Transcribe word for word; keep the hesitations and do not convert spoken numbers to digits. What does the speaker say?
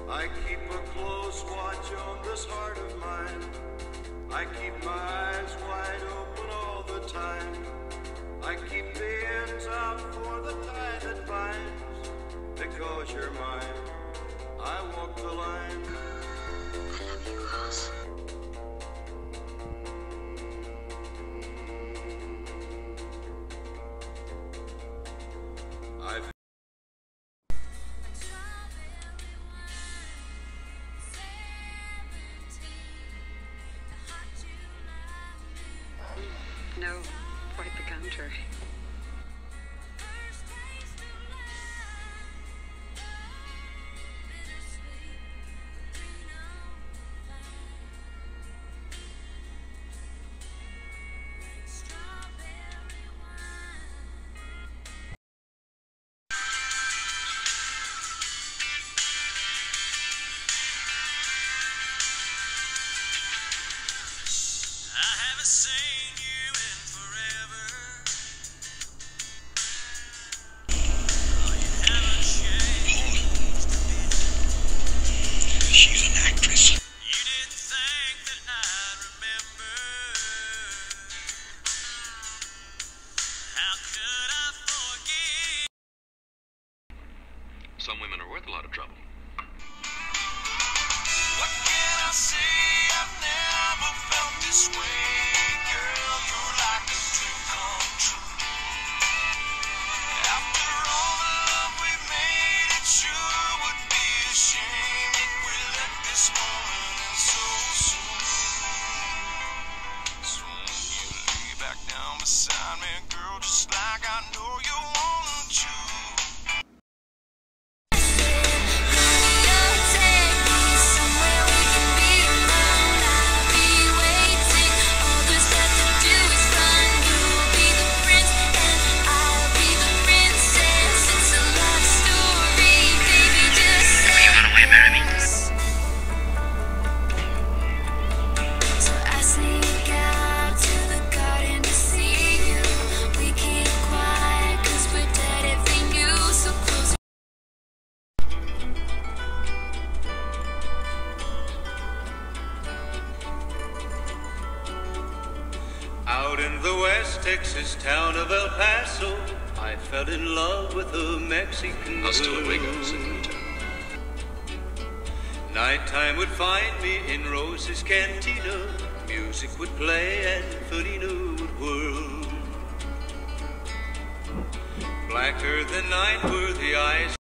I keep a close watch on this heart of mine. I keep my eyes wide open all the time. I keep the ends out for the tie that binds. Because you're mine, I walk the line. I love you, Ross. I've No, quite the contrary. Seen you in forever. Oh, you haven't changed a bit. She's an actress. You didn't think that I'd remember. How could I forget? Some women are worth a lot of trouble. What can I say? I've never felt this way. Beside me, girl, just like I know you want to. Out in the West Texas town of El Paso, I fell in love with a Mexican girl. Hasta luego, señorita. Nighttime would find me in Rose's cantina. Music would play and Felina would whirl. Blacker than night were the eyes